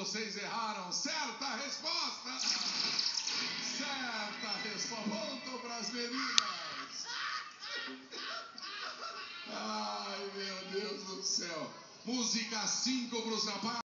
vocês erraram. Certa resposta! Certa resposta. Ponto para as meninas. Ai, meu Deus do céu. Música 5 para os rapazes.